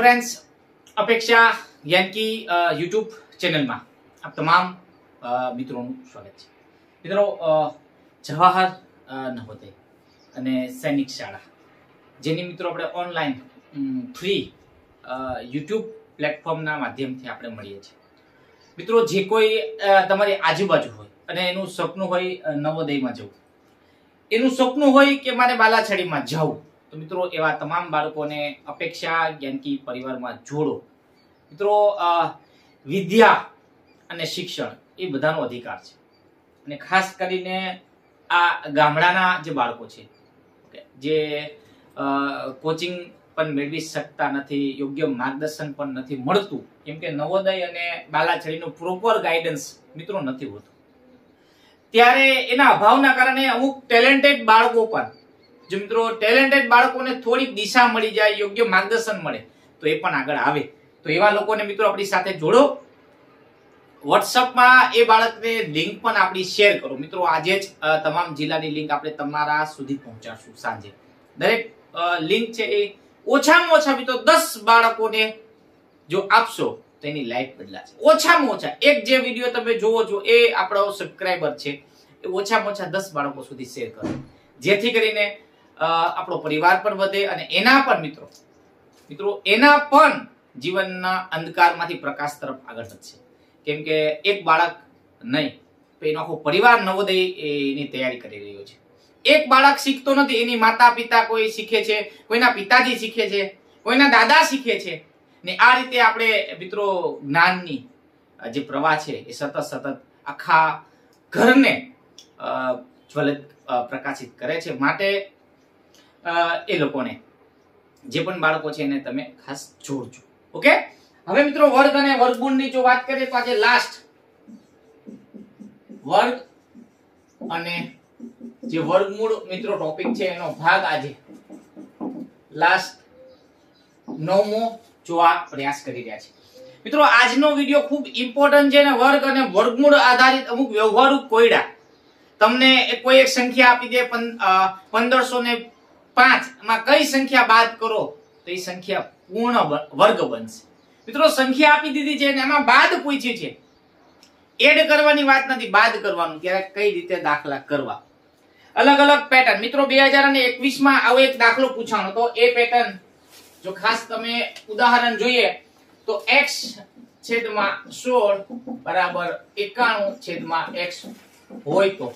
Friends, अपेक्षा यानी YouTube channel में आप तमाम मित्रों स्वागत है। मित्रों, जवाहर नवोदय अने सैनिक शाळा जेनी मित्रों अपने ऑनलाइन फ्री यूट्यूब प्लेटफॉर्म ना माध्यम थी आपणे मळीए छीए। मित्रों, जे कोई तमारी आजूबाजू होय अने एनुं सपनुं होय नवोदय में जवुं, एनुं सपनुं होय के मारे बालाछड़ी में जावुं, तो मित्रों एवा तमाम बाळकोने अपेक्षा ज्ञानकी परिवार में जोड़ो। मित्रों, विद्या अने शिक्षण ए बधानो अधिकार छे अने खास करीने आ गामडाना जे बाळको छे जे कोचिंग पण मेळवी शकता नथी, योग्य मार्गदर्शन पण नथी मळतुं, केम के नवोदय अने बालाछड़ीनुं प्रोपर गाइडन्स मित्रों नथी होतुं, त्यारे एना अभावना कारणे अमुक टेलेन्टेड बाळको पण जो मित्रों टेलेन्टेड बाळकोने थोड़ी दिशा मळी जाय, योग्य मार्गदर्शन मळे तो ए पण आगळ आवे। तो एवा लोकोने मित्रों आपणी साथे जोड़ो। व्हाट्सएप में ए बाळकने लिंक पण आपणी शेर करो। मित्रों, आजे ज तमाम जिल्लानी लिंक आपणे तमारा सुधी पहोंचाडशुं। सांजे दरेक लिंक छे ए ओछामां ओछा मित्रों 10 बाळकोने जो आपशो तो एनी लाइफ बदलाशे। ओछामां ओछा एक जे विडियो तमे जोवो छो ए आपणो सब्सक्राइबर छे ए ओछामां ओछा 10 बाळको सुधी शेर करो, जेथी करीने આપણો પરિવાર પણ વધે અને એના પણ મિત્રો એના પણ જીવનના અંધકારમાંથી પ્રકાશ તરફ આગળ વધશે। કેમ કે એક બાળક નહીં તો એનો આખો પરિવાર નવોદયની તૈયારી કરી રહ્યો છે। એક બાળક શીખતો નથી, એની માતા પિતા કોઈ શીખે છે, કોઈના પિતાજી શીખે છે, કોઈના દાદા શીખે છે ને આ રીતે આપણે મિત્રો જ્ઞાનની જે પ્રવાહ છે એ સતત આખા ઘરને જ્વલિત પ્રકાશિત કરે છે। માટે ए लोकोने जे पण बाळको छे एने तमे खास जोड़जो। ओके, हवे मित्रों वर्ग अने वर्गमूळनी जो वात करीए तो आजे लास्ट वर्ग अने जे वर्गमूळ मित्रों टॉपिक छे एनो भाग आजे लास्ट 9मो जोवा प्रयास करी रह्या छे। मित्रों, आजनो विडियो खूब इम्पोर्टન્ટ छे ने वर्ग अने वर्गमूळ आधारित अमुक व्यवहारु कोयडा तमने कोई एक संख्या आपी दे 1505 में कई संख्या बाद करो तो ये संख्या पूर्ण वर्ग बनशे। मित्रों, संख्या आपी दीधी छे ने एमां बाद पूछी छे, एड करवानी वात नथी, बाद करवानुं त्यारे कई रीते दाखला करवा। अलग अलग पैटर्न मित्रों 2021 में आवो एक दाखलो पूछाणो तो ए पैटर्न जो खास तमे उदाहरण जोईए तो x छेदमां 16 बराबर 91 छेदमां x होय तो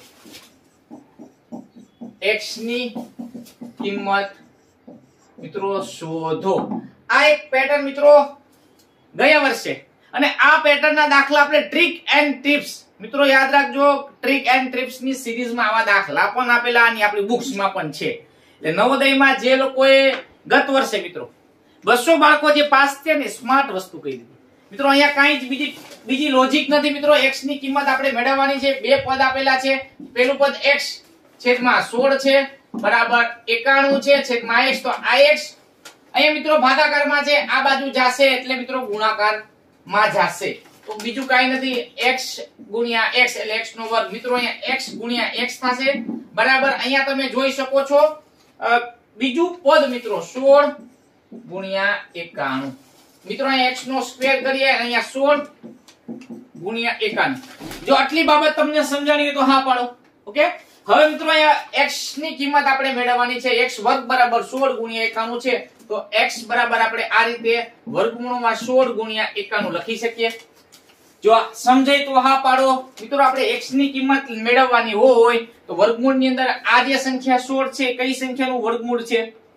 x नी किंमत मित्रों शोधो। आ एक पैटर्न मित्रों गया वर्षे अने आ पैटर्न ना दाखला आपणे ट्रिक एंड टिप्स मित्रों याद राखजो। ट्रिक एंड टिप्स नी सीरीज में आवा दाखला पण आपेला आनी आपणी बुक्स में पण छे। એટલે નવોદય માં જે લોકોએ ગત વર્ષે મિત્રો 200 બાળકો જે પાસ થયા ને સ્માર્ટ વસ્તુ કહી દીધી। મિત્રો અહીંયા કાંઈ જ બીજી લોજિક નથી। મિત્રો x ની કિંમત આપણે મેળવવાની છે। બે પદ આપેલા છે, પહેલું પદ x છેદમાં 16 છે बराबर 91 છે છેદમાં x, તો આ x અહીંયા મિત્રો ભાગાકારમાં છે, આ બાજુ જાશે એટલે મિત્રો ગુણાકારમાં જાશે। તો બીજું કાઈ નથી, x ગુણ્યા x એટલે x નો વર્ગ। મિત્રો અહીંયા x ગુણ્યા x થાશે બરાબર અહીંયા તમે જોઈ શકો છો બીજું પદ મિત્રો 16 ગુણ્યા 91। મિત્રો અહીંયા x નો સ્ક્વેર કરીએ, અહીંયા 16 ગુણ્યા 91। જો આટલી બાબત તમને સમજાણી હોય તો હા પાડો। ઓકે, હવે મિત્રો અહીંયા x ની કિંમત આપણે મેળવવાની છે। x વર્ગ બરાબર 16 ગુણ્યા 91 છે, તો x બરાબર આપણે આ રીતે વર્ગમૂળમાં 16 ગુણ્યા 91 લખી શકીએ। જો સમજાય તો હા પાડો। મિત્રો આપણે x ની કિંમત મેળવવાની હોય તો વર્ગમૂળની અંદર આ જે સંખ્યા 16 છે કઈ સંખ્યાનું વર્ગમૂળ છે?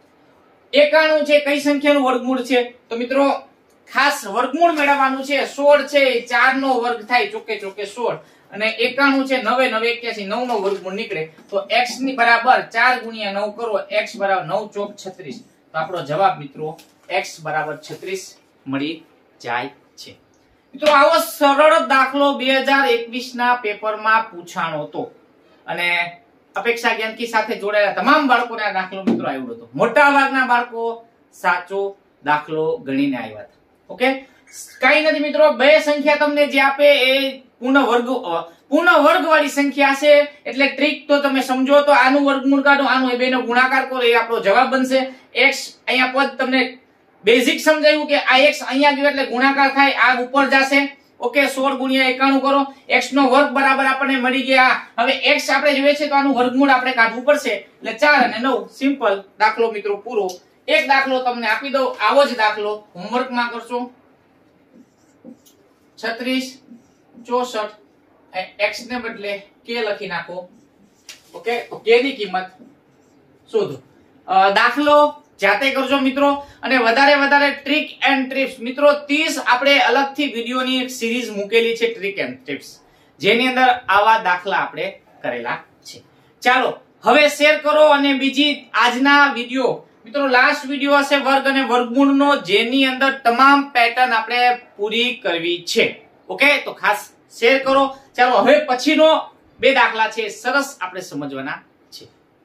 91 છે કઈ સંખ્યાનું વર્ગમૂળ છે? તો મિત્રો ખાસ વર્ગમૂળ મેળવવાનું છે। 16 છે 4 નો વર્ગ થાય, ચોકે ચોકે 16 અને 91 છે 9 9 81 9 નો વર્ગમૂળ નીકળે, તો x ની બરાબર 4 ગુણ્યા 9 કરો, x બરાબર 9 ચોક 36। તો આપણો જવાબ મિત્રો x બરાબર 36 મળી જાય છે। મિત્રો આવો સરળ દાખલો 2021 ના પેપરમાં પૂછાણો હતો અને અપેક્ષા જ્ઞાનકી સાથે જોડાયેલા તમામ બાળકોને આ દાખલો મિત્રો આવ્યો હતો। મોટા ભાગના બાળકો સાચો દાખલો ગણીને આવ્યા હતા। ઓકે, કાઈ નથી મિત્રો, બે સંખ્યા તમને જે આપે એ પૂર્ણ વર્ગ વાળી સંખ્યા છે એટલે ટ્રીક તો તમે સમજો। તો આનું વર્ગમૂળ કાઢો, આનું એ બેનો ગુણાકાર કરો, એ આપણો જવાબ બનશે। x અહીંયા પદ તમને બેઝિક સમજાયું કે આ x અહીંયા ગયો એટલે ગુણાકાર થાય, આ ઉપર જશે. ઓકે, 16 ગુણ્યા 91 કરો, x નો વર્ગ બરાબર આપણને મળી ગયા. હવે x આપણે જોઈએ છે તો આનું વર્ગમૂળ આપણે કાઢવું પડશે, એટલે 4 અને 9. સિમ્પલ. દાખલો મિત્રો પૂરો. એક દાખલો તમને આપી દઉં, આવો જ દાખલો હોમવર્કમાં કરશો. 36 64 x ને બદલે k લખી નાખો. ઓકે, તો k ની કિંમત શોધો. દાખલો જાતે કરજો મિત્રો, અને વધારે ટ્રીક એન્ડ ટિપ્સ મિત્રો 30 આપણે અલગથી વિડિયોની એક સિરીઝ મૂકેલી છે, ટ્રીક એન્ડ ટિપ્સ, જેની અંદર આવા દાખલા આપણે કરેલા છે. ચાલો હવે શેર કરો. અને બીજી આજના વિડિયો મિત્રો લાસ્ટ વિડિયો હશે વર્ગ અને વર્ગમૂળનો, જેની અંદર તમામ પેટર્ન આપણે પૂરી કરવી છે. ઓકે, તો ખાસ શેર કરો. ચાલો હવે પછીનો 2 દાખલા છે, સરસ આપણે સમજવાના છે.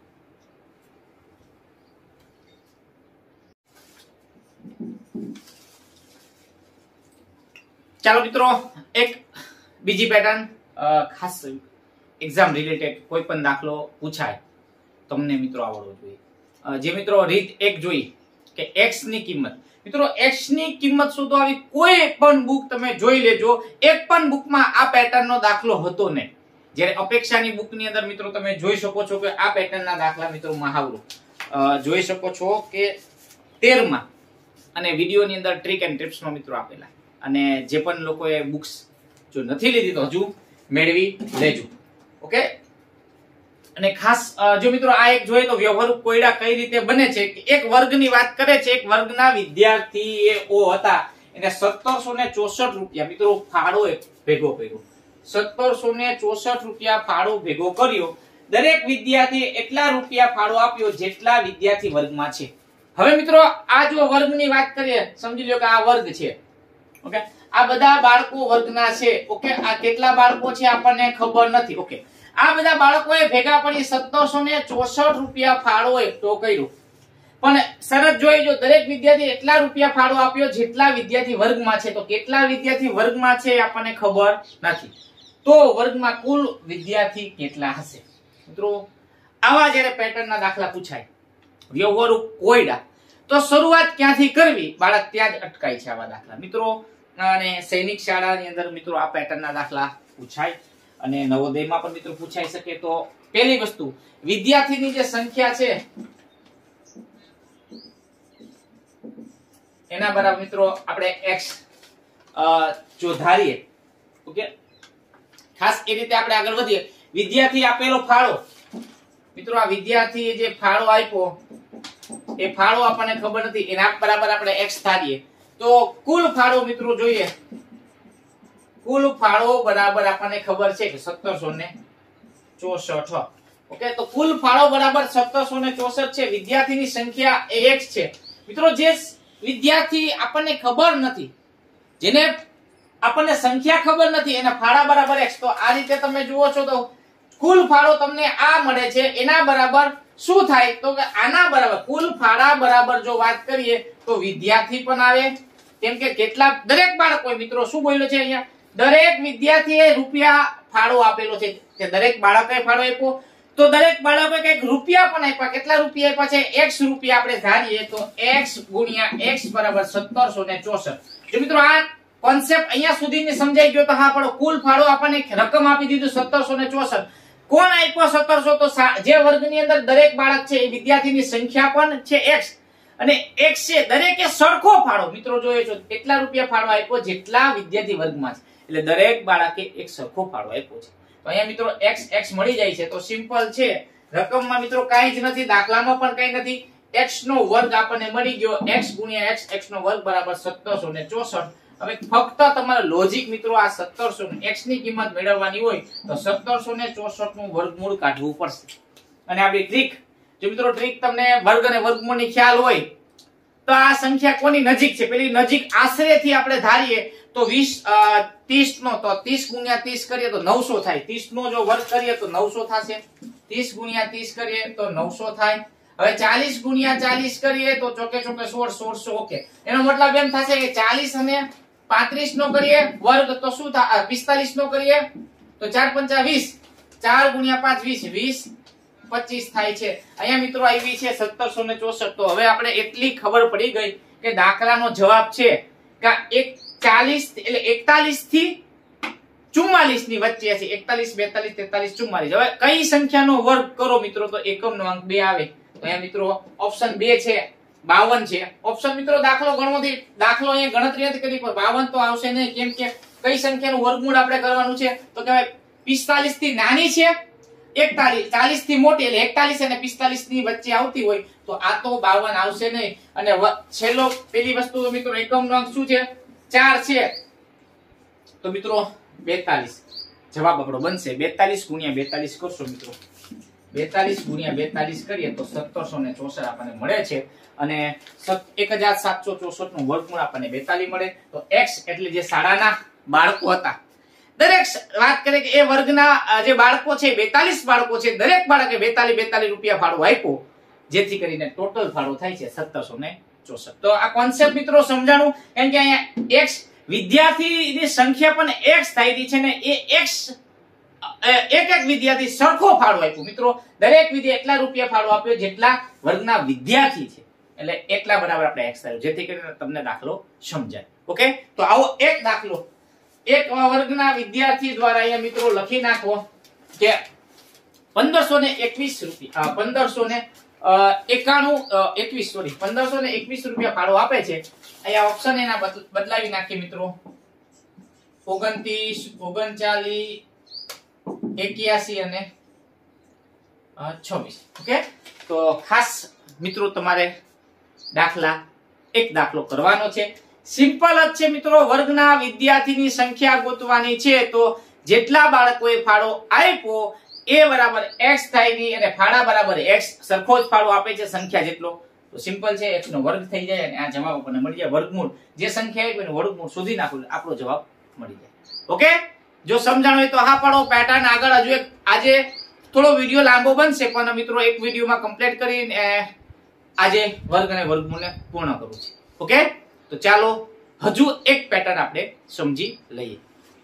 ચાલો મિત્રો, એક બીજી પેટર્ન, ખાસ એક્ઝામ રિલેટેડ કોઈ પણ દાખલો પૂછાય તમને મિત્રો આવડવો જોઈએ. જે મિત્રો રીત 1 જોઈ કે x ની કિંમત, મિત્રો x ની કિંમત શોધો, આવી કોઈ પણ બુક તમે જોઈ લેજો, એક પણ બુકમાં આ પેટર્નનો દાખલો હતો નહીં. જ્યારે અપેક્ષાની બુકની અંદર મિત્રો તમે જોઈ શકો છો કે આ પેટર્નના દાખલા મિત્રો મહાવરો જોઈ શકો છો કે 13 માં, અને વિડિયોની અંદર ટ્રીક એન્ડ ટિપ્સમાં મિત્રો આપેલા. અને જે પણ લોકોએ બુક્સ જો નથી લીધી તો હજુ મેળવી લેજો. ઓકે, અને ખાસ જો મિત્રો આ એક જોઈએ તો વ્યવહારુ કોયડા કઈ રીતે બને છે, કે એક વર્ગની વાત કરે છે. એક વર્ગના વિદ્યાર્થીઓ હતા, એને 1764 રૂપિયા મિત્રો ફાળો ભેગો કર્યો. 1764 રૂપિયા ફાળો ભેગો કર્યો. દરેક વિદ્યાર્થીએ એટલા રૂપિયા ફાળો આપ્યો જેટલા વિદ્યાર્થી વર્ગમાં છે. હવે મિત્રો આ જો વર્ગની વાત કરીએ, સમજી લો કે આ વર્ગ છે. ઓકે, આ બધા બાળકો વર્ગના છે. ઓકે, આ કેટલા બાળકો છે આપણને ખબર નથી. ઓકે, આ બધા બાળકોએ ભેગા પડી 1764 રૂપિયા ફાળો એકઠો કર્યો. પણ શરત જોઈ, જો દરેક વિદ્યાર્થી એટલા રૂપિયા ફાળો આપ્યો જેટલા વિદ્યાર્થી વર્ગમાં છે. તો કેટલા વિદ્યાર્થી વર્ગમાં છે આપણને ખબર નથી, તો વર્ગમાં કુલ વિદ્યાર્થી કેટલા હશે? મિત્રો આવા જ્યારે પેટર્નના દાખલા પૂછાય, વ્યવહારુ કોયડા, તો શરૂઆત ક્યાંથી કરવી, બાળક ત્યાં જ અટકાય છે આવા દાખલા મિત્રો. અને સૈનિક શાળાની અંદર મિત્રો આ પેટર્નના દાખલા પૂછાય, અને નવોદયમાં પણ મિત્રો પૂછાઈ શકે. તો પહેલી વસ્તુ, વિદ્યાર્થીની જે સંખ્યા છે એના બરાબર મિત્રો આપણે x જો ધારીએ. ઓકે, ખાસ એ રીતે આપણે આગળ વધીએ. વિદ્યાર્થી આપેલો ફાળો મિત્રો, આ વિદ્યાર્થીએ જે ફાળો આપ્યો એ ફાળો આપણને ખબર નથી, એના બરાબર આપણે x ધારીએ. તો કુલ ફાળો મિત્રો જોઈએ, કુલ ફાળો બરાબર આપણને ખબર છે કે 1764. ઓકે, તો કુલ ફાળો બરાબર 1764 છે. વિદ્યાર્થીની સંખ્યા એ x છે. મિત્રો જે વિદ્યાર્થી આપણને ખબર નથી, જેને આપણને સંખ્યા ખબર નથી, એના ફાળા બરાબર x. તો આ રીતે તમે જુઓ છો તો કુલ ફાળો તમને આ મળે છે, એના બરાબર શું થાય? તો કે આના બરાબર કુલ ફાળા બરાબર જો વાત કરીએ તો વિદ્યાર્થી પણ આવે, કેમ કે કેટલા દરેક બાળકો મિત્રો શું બોલ્યો છે અહીંયા, દરેક વિદ્યાર્થીએ રૂપિયા ફાળો આપેલો છે, કે દરેક બાળકે ફાળો આપ્યો. તો દરેક બાળકે કઈક રૂપિયા પણ આપ્યા. કેટલા રૂપિયા આપ્યા છે? x રૂપિયા આપણે ધારીએ તો x ગુણ્યા x બરાબર 1764. જો મિત્રો આ કોન્સેપ્ટ અહીંયા સુધીની સમજાઈ ગયો તો હા, પણ કુલ ફાળો આપણને રકમ આપી દીધું 1764. કોણ આપ્યો 1700? તો જે વર્ગની અંદર દરેક બાળક છે એ વિદ્યાર્થીની સંખ્યા પણ છે x, અને x છે દરેકે સરખો ફાળો મિત્રો જોઈએ છો કેટલા રૂપિયા ફાળો આપ્યો જેટલા વિદ્યાર્થી વર્ગમાં છે, એટલે દરેક બાળકે એક સરખો ફાળો આપ્યો છે. તો અહીંયા મિત્રો x મળી જાય છે. તો સિમ્પલ છે, રકમમાં મિત્રો કાંઈ જ નથી, દાખલામાં પણ કાંઈ નથી. x નો વર્ગ આપણને મળી ગયો, x ગુણ્યા x નો વર્ગ બરાબર 1764. હવે ફક્ત તમારે લોજિક મિત્રો આ 1700 x ની કિંમત મેળવવાની હોય તો 1764 નું વર્ગમૂળ કાઢવું પડશે. અને આપણી ટ્રીક, જો મિત્રો ટ્રીક તમને વર્ગ અને વર્ગમૂળની ખ્યાલ હોય તો આ સંખ્યા કોની નજીક છે, પેલી નજીક આશરેથી આપણે ધારીએ તો 30 નો, તો 30 ગુણ્યા 30 કરીએ તો 900 થાય. 30 નો જો વર્ગ કરીએ તો 900 થશે. 30 ગુણ્યા 30 કરીએ તો 900 થાય. હવે 40 ગુણ્યા 40 કરીએ તો ચોકે ચોકે 1600. ઓકે, એનો મતલબ એમ થશે કે 40 અને 35 નો કરીએ વર્ગ તો શું થાય, 45 નો કરીએ તો 4 × 5 = 20. 4 ગુણ્યા 5 20, 25 થાય છે. અહીંયા મિત્રો આવી છે 1764. તો હવે આપણે એટલી ખબર પડી ગઈ કે દાખલાનો જવાબ છે કે 40 એટલે 41 થી 44 ની વચ્ચે છે. 41, 42, 43, 44. હવે કઈ સંખ્યાનો વર્ગ કરો મિત્રો તો એકમનો અંક 2 આવે. તો અહીંયા મિત્રો ઓપ્શન 2 છે 52 છે. ઓપ્શન મિત્રો દાખલો ગણવાથી દાખલો અહીંયા ગણતરી નથી કરી પણ 52 તો આવશે નહીં, કેમ કે કઈ સંખ્યાનું વર્ગમૂળ આપણે કરવાનું છે તો કે 45 થી નાની છે 41, 40 થી મોટી એટલે 41 અને 45 ની વચ્ચે આવતી હોય તો આ તો 52 આવશે નહીં. અને છેલ્લો પેલી વસ્તુ તો મિત્રો એકમનો અંક શું છે 4 છે તો મિત્રો 42 જવાબ આપણો બનશે. 42 ગુણ્યા 42 કરશો મિત્રો, 42 ગુણ્યા 42 કરીએ તો 1764 આપણને મળે છે. અને 1764 નું વર્ગમૂળ આપણને 42 મળે. તો x એટલે જે શાળાના બાળકો હતા દરેક વાત કરે કે એ વર્ગના જે બાળકો છે 42 બાળકો છે, દરેક બાળકે 42 રૂપિયા ફાળો આપ્યો, જેથી કરીને ટોટલ ફાળો થાય છે 1764. તો આ કોન્સેપ્ટ મિત્રો સમજાણું, કેમ કે અહીંયા x વિદ્યાર્થીની સંખ્યા પણ x થાય છે ને એ x એક વિદ્યાર્થી સરખો ફાળો આપ્યો. મિત્રો દરેક વિદ્યાર્થી એટલા રૂપિયા ફાળો આપ્યો જેટલા વર્ગના વિદ્યાર્થી છે, એટલે એટલા બરાબર આપણે x થાય, જેથી કરીને તમને દાખલો સમજાય. ઓકે, તો આવો એક દાખલો એક વર્ગના વિદ્યાર્થી દ્વારા અહીંયા મિત્રો લખી નાખો કે 1521 રૂપિયા 1521 રૂપિયા ફાળો આપે છે. અહીંયા ઓપ્શન એના બદલાવી નાખીએ મિત્રો 29, 39, 81 અને 26. ઓકે, તો ખાસ મિત્રો તમારે એક દાખલો કરવાનો છે. સિમ્પલ જ છે મિત્રો, વર્ગના વિદ્યાર્થીની સંખ્યા ગોતવાની છે. તો જેટલા બાળકોએ ફાળો આપ્યો એ બરાબર x થાય ની, અને ફાળા બરાબર x સરખો જ ફાળો આપે છે સંખ્યા જેટલો. તો સિમ્પલ છે, x નો વર્ગ થઈ જાય અને આ જવાબ આપણને મળી જાય. વર્ગમૂળ જે સંખ્યા આવી એનું વર્ગમૂળ શોધી નાખો આપણો જવાબ મળી જાય. ઓકે, જો સમજાણું હોય તો હા પાડો. પેટર્ન આગળ હજુ એક આજે થોડો વિડિયો લાંબો બનશે પણ મિત્રો એક વિડિયોમાં કમ્પ્લીટ કરીને આજે વર્ગ અને વર્ગમૂળને પૂર્ણ કરવું છે. ઓકે, તો ચાલો હજુ એક પેટર્ન આપણે સમજી લઈએ.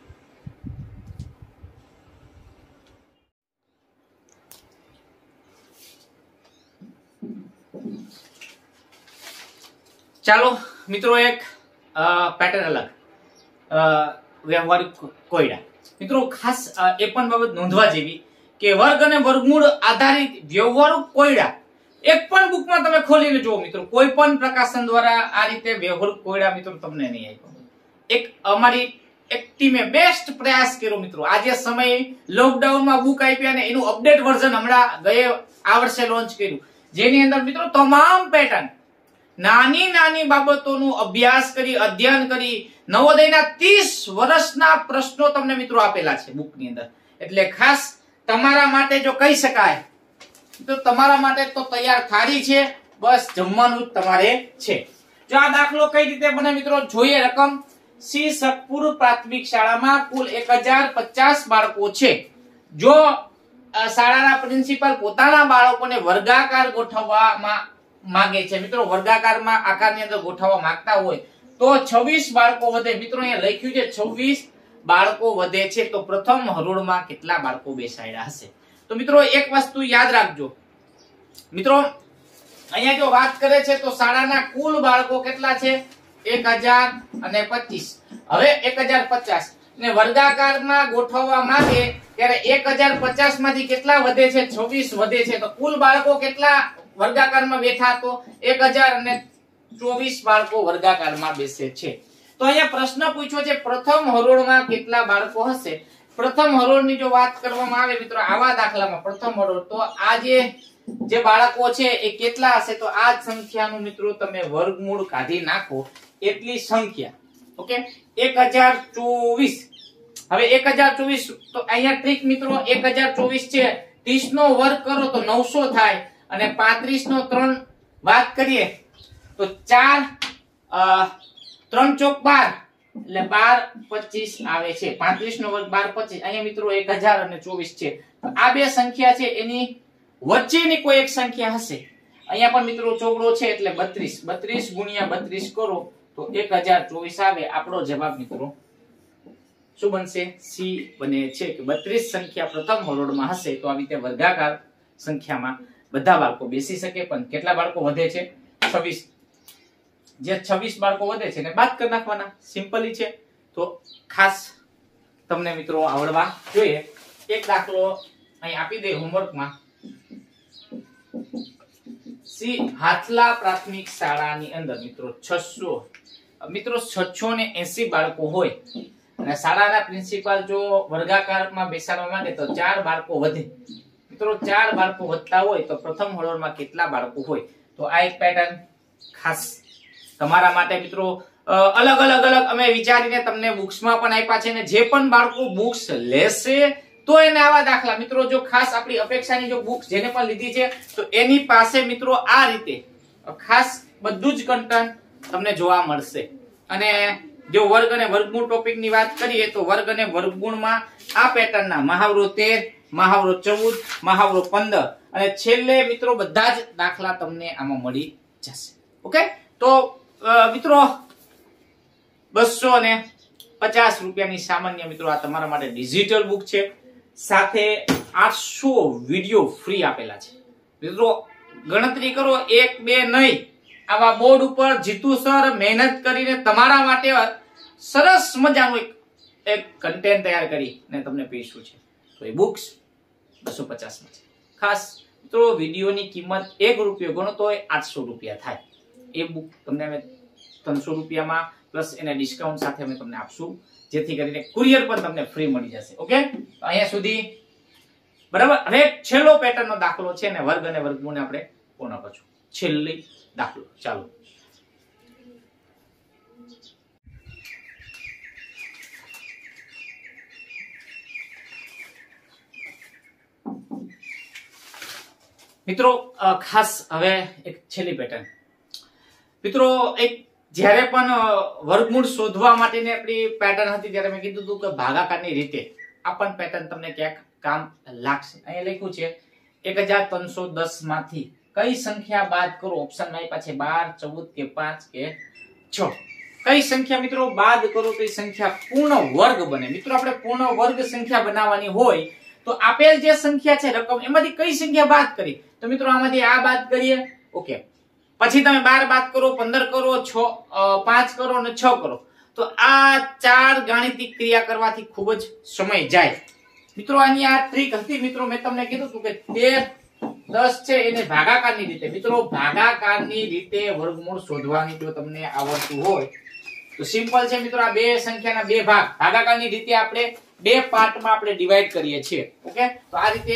ચાલો મિત્રો એક પેટર્ન અલગ વ્યવહારિક કોયડા. મિત્રો ખાસ એ પણ બાબત નોંધવા જેવી કે વર્ગ અને વર્ગમૂળ આધારિત વ્યવહારિક કોયડા એક પણ બુકમાં તમે ખોલીને જુઓ મિત્રો, કોઈ પણ પ્રકાશન દ્વારા આ રીતે વ્યવહારિક કોયડા મિત્રો તમને નહીં આપ્યો. એક અમારી એક ટીમે બેસ્ટ પ્રયાસ કર્યો મિત્રો. આજે સમય લોકડાઉનમાં બુક આપી અને એનું અપડેટ વર્ઝન હમણાં આ વર્ષે લોન્ચ કર્યું, જેની અંદર મિત્રો તમામ પેટર્ન નાની બાબતોનું અભ્યાસ કરી અધ્યયન કરી નવોદયના 30 વર્ષના પ્રશ્નો તમને મિત્રો આપેલા છે બુકની અંદર. એટલે ખાસ તમારા માટે જો કહી શકાય તો તમારા માટે તો તૈયાર થાળી છે, બસ જમવાનું જ તમારે છે. જો આ દાખલો કઈ રીતે બને મિત્રો જોઈએ. રકમ સી સતપુર પ્રાથમિક શાળામાં કુલ 1050 બાળકો છે. જો શાળાના પ્રિન્સિપાલ પોતાના બાળકોને વર્ગાકાર ગોઠવવામાં માંગે છે મિત્રો, વર્ગાકારમાં આકારની અંદર ગોઠવવા માંગતા હોય તો 26 બાળકો વધે. મિત્રો અહીંયા લખ્યું છે 26 બાળકો વધે છે, તો પ્રથમ હરોળમાં કેટલા બાળકો બેસાડ્યા હશે? તો મિત્રો એક વસ્તુ યાદ રાખજો મિત્રો, અહીંયા જો વાત કરે છે તો શાળાના કુલ બાળકો કેટલા છે 1025. હવે 1050 ને વર્ગાકારમાં ગોઠવવા માંગે ત્યારે 1050 માંથી કેટલા વધે છે 26 વધે છે, તો કુલ બાળકો કેટલા વર્ગાકારમાં બેઠા તો 1024 બાળકો વર્ગાકારમાં બેસે છે. તો અહીંયા પ્રશ્ન પૂછ્યો છે પ્રથમ હરોળમાં કેટલા બાળકો હશે? પ્રથમ હરોળની જો વાત કરવામાં આવે મિત્રો આવા દાખલામાં પ્રથમ હરોળ તો આ જે બાળકો છે એ કેટલા હશે? તો આ સંખ્યાનું મિત્રો તમે વર્ગમૂળ કાઢી નાખો એટલી સંખ્યા. ઓકે, 1024. હવે 1024 તો અહીંયા ટ્રીક મિત્રો 1024 છે, 30 નો વર્ગ કરો તો 900 થાય અને 35 નો 3 વાત કરીએ તો 4 3 ચોક 12 એટલે 12 25 આવે છે. 35 નો વર્ગ 12 25. અહીંયા મિત્રો 1000 અને 24 છે. તો આ બે સંખ્યા છે એની વચ્ચેની કોઈ એક સંખ્યા હશે. અહીંયા પણ મિત્રો ચોગડો છે એટલે 32 ગુણ્યા 32 કરો તો 1024 આવે. આપણો જવાબ મિત્રો શું બનશે? સી બને છે કે 32 સંખ્યા પ્રથમ હરોળમાં હશે. તો આવી રીતે વર્ગાકાર સંખ્યામાં બધા બાળકો બેસી શકે, પણ કેટલા બાળકો વધે છે? 26. જે 26 બાળકો વધે છે એને બાદ કરી નાખવાના, સિમ્પલી છે. તો ખાસ તમને મિત્રો આવડવા જોઈએ. એક દાખલો અહીં આપી દે હોમવર્કમાં. હાથલા પ્રાથમિક શાળાની અંદર મિત્રો 680 બાળકો હોય અને શાળાના પ્રિન્સિપાલ જો વર્ગાકારમાં બેસાડવા માંગે તો 4 બાળકો વધે. મિત્રો 4 બાળકો વધતા હોય તો પ્રથમ હરોળમાં કેટલા બાળકો હોય? તો આ એક પેટર્ન ખાસ તમારા માટે મિત્રો અલગ અલગ અમે વિચારીને તમને બુક્સમાં પણ આપ્યા છે. અને જે પણ બાળકો બુક્સ લેશે તો એને આવા દાખલા મિત્રો જો ખાસ આપણી અપેક્ષાની જો બુક્સ જેને પણ લીધી છે તો એની પાસે મિત્રો આ રીતે ખાસ બધું જ કન્ટેન્ટ તમને જોવા મળશે. અને જો વર્ગ અને વર્ગમૂળ ટોપિકની વાત કરીએ તો વર્ગ અને વર્ગમૂળમાં આ પેટર્નના મહાવરો 13, મહાવરો 14, મહાવરો 15 અને છેલ્લે મિત્રો બધા જ દાખલા તમને આમાં મળી જશે. ઓકે, તો મિત્રો 250 રૂપિયાની સામાન્ય મિત્રો આ તમારા માટે ડિજિટલ બુક છે. સાથે 800 વિડિયો ફ્રી આપેલા છે. મિત્રો ગણતરી કરો, 1 2 નહીં, આવા બોર્ડ ઉપર જીતુ સર મહેનત કરીને તમારા માટે સરસ મજાનું એક કન્ટેન્ટ તૈયાર કરીને તમને પીશું છે. તો એ બુક્સ 250 માં છે. ખાસ મિત્રો વિડિયોની કિંમત 1 રૂપિયો ગણો તો 800 રૂપિયા થાય. એ બુક તમને અમે 300 રૂપિયામાં પ્લસ એના ડિસ્કાઉન્ટ સાથે અમે તમને આપશું, જેથી કરીને કુરિયર પણ તમને ફ્રી મળી જશે. ઓકે, તો અહીંયા સુધી બરાબર. હવે છેલ્લો પેટર્નનો દાખલો છે ને વર્ગ અને વર્ગમૂળને આપણે પૂર્ણ કરશું. છેલ્લી દાખલો ચાલો. મિત્રો ખાસ હવે એક છેલ્લી પેટર્ન. મિત્રો એક જ્યારે પણ વર્ગમૂળ શોધવા માટેની આપણી પેટર્ન હતી ત્યારે મેં કીધું હતું કે ભાગાકારની રીતે આ પણ પેટર્ન તમને ક્યાંક કામ લાગશે. અહીંયા લખ્યું છે 1310 માંથી કઈ સંખ્યા બાદ કરો? ઓપ્શનમાં આપ્યા છે 12, 14 કે 5 કે 6. કઈ સંખ્યા મિત્રો બાદ કરો તો એ સંખ્યા પૂર્ણ વર્ગ બને? મિત્રો આપણે પૂર્ણ વર્ગ સંખ્યા બનાવવાની હોય તો આપેલ જે સંખ્યા છે રકમ એમાંથી કઈ સંખ્યા બાદ કરી? તો મિત્રો આમાંથી આ બાદ કરીએ. ઓકે, પછી તમે 12 બાદ કરો, 15 કરો, 5 કરો અને 6 કરો. તો આ 4 ગાણિતિક ક્રિયા કરવાથી ખૂબ જ સમય જાય. મિત્રો આની આ ટ્રીક હતી. મિત્રો મેં તમને કીધું હતું કે 13, 10 છે એને ભાગાકારની રીતે, મિત્રો ભાગાકારની રીતે વર્ગમૂળ શોધવાની જો તમને આવડતું હોય તો સિમ્પલ છે મિત્રો. આ બે સંખ્યાના બે ભાગ ભાગાકારની રીતે આપણે બે પાર્ટમાં આપણે ડિવાઈડ કરીએ છીએ. ઓકે, તો આ રીતે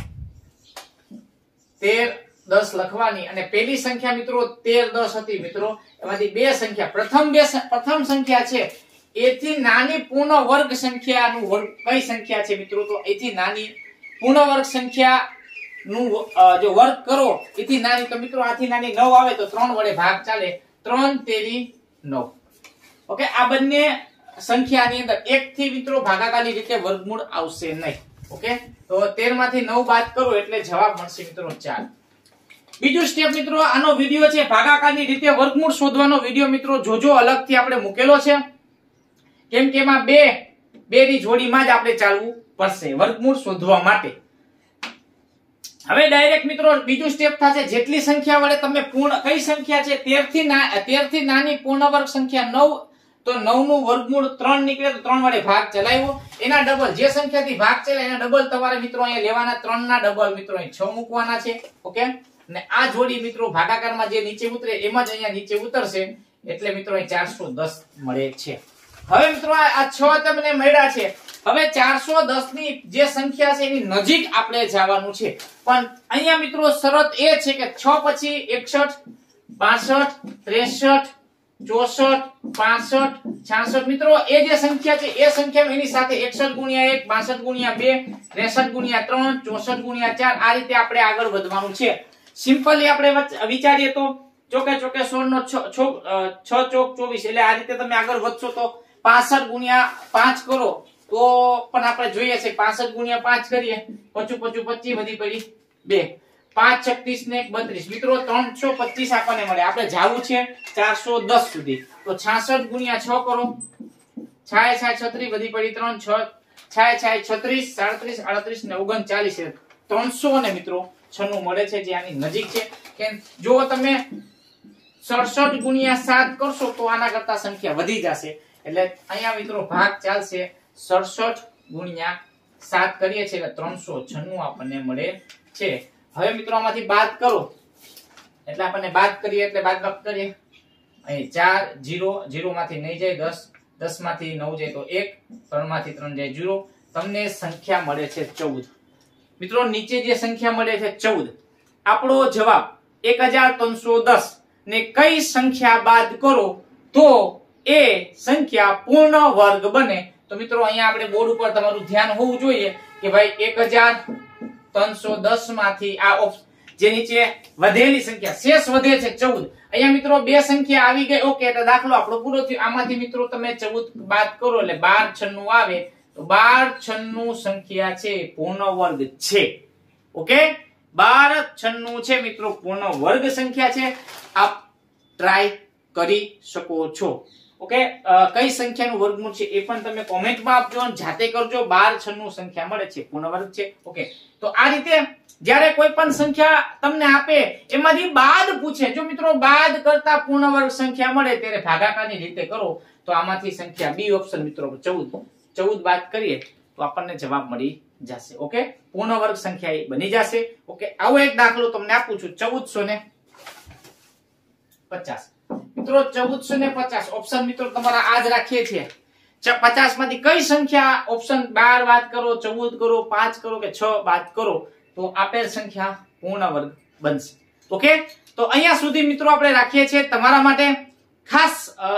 13, 10 લખવાની અને પેલી સંખ્યા મિત્રો 13, 10 હતી મિત્રો. એમાંથી બે સંખ્યા પ્રથમ સંખ્યા છે એથી નાની પૂર્ણ વર્ગ સંખ્યાનું વર્ગ કઈ સંખ્યા છે મિત્રો? તો એથી નાની પૂર્ણ વર્ગ સંખ્યા નું જો વર્ગ કરો એથી નાની, તો મિત્રો આથી નાની 9 આવે તો 3 વડે ભાગ ચાલે. 3 તેરી 9. ઓકે, આ બંને સંખ્યાની અંદર એક થી મિત્રો ભાગાકારની રીતે વર્ગમૂળ આવશે નહીં. ઓકે, તો 13 માંથી 9 બાદ કરો એટલે જવાબ મળશે મિત્રો 4. બીજું સ્ટેપ મિત્રો આનો વિડિયો છે ભાગાકારની રીતે વર્ગમૂળ શોધવાનો વિડિયો મિત્રો જોજો, અલગથી આપણે મૂકેલો છે. કેમ કે એમાં બે ની જોડીમાં જ આપણે ચાલવું પડશે વર્ગમૂળ શોધવા માટે. હવે ડાયરેક્ટ મિત્રો બીજું સ્ટેપ થશે જેટલી સંખ્યા વડે તમે પૂર્ણ કઈ સંખ્યા છે 13 થી નાની પૂર્ણ વર્ગ સંખ્યા 9, તો 9 નું વર્ગમૂળ 3 નીકળે તો 3 વડે ભાગ ચલાવ્યો. એના ડબલ જે સંખ્યાથી ભાગ ચલાવે એના ડબલ તમારે મિત્રો અહીંયા લેવાના. 3 ના ડબલ મિત્રો અહીં 6 મૂકવાના છે. ઓકે, અને આ જોડી મિત્રો ભાગાકારમાં જે નીચે ઉતરે એમાં જ અહીંયા નીચે ઉતરશે એટલે મિત્રો અહીં 410 મળે છે. હવે મિત્રો આ 6 તમને મળ્યા છે. હવે 410 ની જે સંખ્યા છે એની નજીક આપણે જવાનું છે. પણ અહીંયા મિત્રો શરત એ છે કે 6 પછી 61, 62, 63, 64, 65, 66 મિત્રો એ જે સંખ્યા છે એ સંખ્યા એની સાથે 61 ગુણ્યા 1, 62 ગુણ્યા 2, 63, 64 ગુણ્યા 4 આ રીતે આપણે આગળ વધવાનું છે. સિમ્પલી આપણે વિચારીએ તો ચોકે 16 નો 6 ચોક 24 એટલે આ રીતે તમે આગળ વધશો તો 65 ગુણ્યા 5 કરો તો પણ આપણે જોઈએ છે 65 ગુણ્યા 5 કરીએ 25 વધી પડી 2, 5 36 ને 32 મિત્રો 325 આપણને મળે. આપણે જાવું છે 410 સુધી તો 66 ગુણ્યા 6 કરો 6 36 વધી પડી 3, 6 36, 37, 38 ને 39 300 ને મિત્રો 96 મળે છે જે આની નજીક છે. કે જો તમે 67 ગુણ્યા 7 કરશો તો આના કરતા સંખ્યા વધી જશે, એટલે અહીંયા મિત્રો ભાગ ચાલશે 67 ગુણ્યા 7 કરીએ છીએ એટલે 396 આપણને મળે છે. હવે મિત્રો આમાંથી બાદ કરો એટલે આપણને બાદ કરીએ એટલે બાદબાકી કરીએ, અહીં 4 0 0 માંથી 9 જાય 10, 10 માંથી 9 જાય તો 1, 3 માંથી 3 જાય 0, તમને સંખ્યા મળે છે 14. મિત્રો નીચે જે સંખ્યા મળે છે 14, આપણો જવાબ 1310 ને કઈ સંખ્યા બાદ કરો તો એ સંખ્યા પૂર્ણ વર્ગ બને. તો મિત્રો અહીંયા આપણે બોર્ડ ઉપર તમારું ધ્યાન હોવું જોઈએ કે ભાઈ 1310 માંથી આ જે નીચે વધેલી સંખ્યા શેષ વધે છે 14, અહીંયા મિત્રો બે સંખ્યા આવી ગઈ. ઓકે, એટલે દાખલો આપણો પૂરો થયો. આમાંથી મિત્રો તમે 14 બાદ કરો એટલે 12 96 આવે, તો 12 96 સંખ્યા છે પૂર્ણ વર્ગ છે. ઓકે, 12 96 છે મિત્રો પૂર્ણ વર્ગ સંખ્યા છે. આપ ટ્રાય કરી શકો છો. ઓકે, કઈ સંખ્યાનું વર્ગમૂળ છે એ પણ તમે કોમેન્ટમાં આપજો અને જાતે કરજો. 12 96 સંખ્યા મળે છે પૂર્ણ વર્ગ છે. ઓકે, તો આ રીતે જ્યારે કોઈ પણ સંખ્યા તમને આપે એમાંથી બાદ પૂછે, જો મિત્રો બાદ કરતા પૂર્ણ વર્ગ સંખ્યા મળે ત્યારે ભાગાકારની રીતે કરો. તો આમાંથી સંખ્યા બી ઓપ્શન મિત્રો 14 બાદ કરીએ તો આપણને જવાબ મળી જશે. ઓકે, પૂર્ણ વર્ગ સંખ્યા એ બની જશે. ઓકે, આવો એક દાખલો તમને આપું છું 1450. મિત્રો 1450 ઓપ્શન મિત્રો તમારા આ જ રાખીએ છીએ. 50 માંથી કઈ સંખ્યા ઓપ્શન 12 બાદ કરો, 14 કરો, 5 કરો કે 6 બાદ કરો તો આપેલ સંખ્યા પૂર્ણ વર્ગ બનશે. ઓકે, તો અહીંયા સુધી મિત્રો આપણે રાખીએ છીએ તમારા માટે ખાસ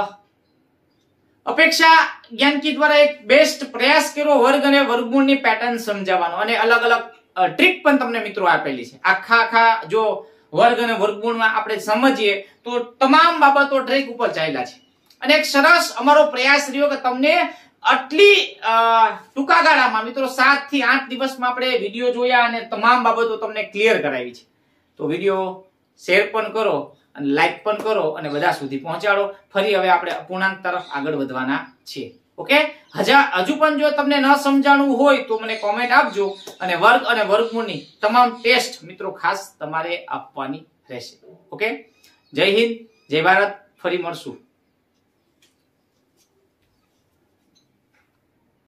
અપેક્ષા જ્ઞાનકી દ્વારા એક બેસ્ટ પ્રયાસ કર્યો વર્ગ અને વર્ગમૂળની પેટર્ન સમજાવવાનો, અને અલગ અલગ ટ્રીક પણ તમને મિત્રો આપેલી છે. આખા જો વર્ગ અને વર્ગમૂળમાં આપણે સમજીએ તો તમામ બાબતો ટ્રેક ઉપર ચાલ્યા છે, અને એક સરસ અમારો પ્રયાસ રહ્યો કે તમને આટલી ટૂંકા ગાળામાં મિત્રો 7 થી 8 દિવસમાં આપણે વિડીયો જોયા અને તમામ બાબતો તમને ક્લિયર કરાવી છે. તો વિડીયો શેર પણ કરો અને લાઈક પણ કરો અને બધા સુધી પહોંચાડો. ફરી હવે આપણે અપૂર્ણાંક તરફ આગળ વધવાના છીએ. ઓકે, હજુ પણ જો તમને ન સમજાણું હોય તો મને કોમેન્ટ આપજો, અને વર્ગ અને વર્ગમૂળની તમામ ટેસ્ટ મિત્રો ખાસ તમારે આપવાની રહેશે. ઓકે, જય હિન્દ, જય ભારત, ફરી મળશું.